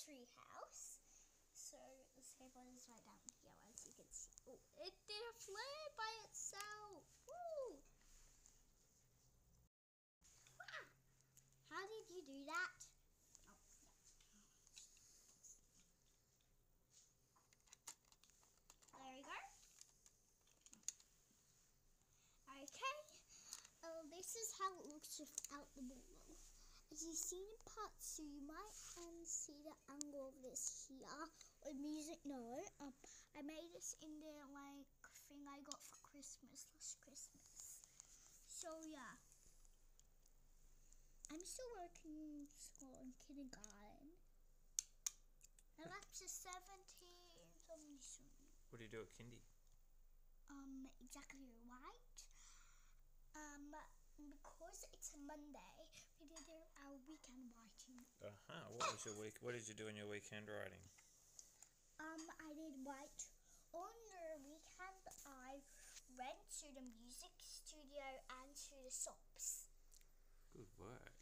tree house. So the skateboard is right down here, as you can see. Oh, it did a flare by itself. Woo! Ah! How did you do that? Oh, yeah. There you go. Okay. This is how it looks without the ball. As you've seen in part 2, you might see the angle of this here. With music, no. I made this in the thing I got for Christmas last Christmas. So yeah, I'm still working in school in kindergarten. I'm up to 17. What do you do at kindy? Exactly right. Because it's a Monday, we did our weekend writing. What was your week? What did you do in your weekend writing? I did write on the weekend. I went to the music studio and to the shops. Good work.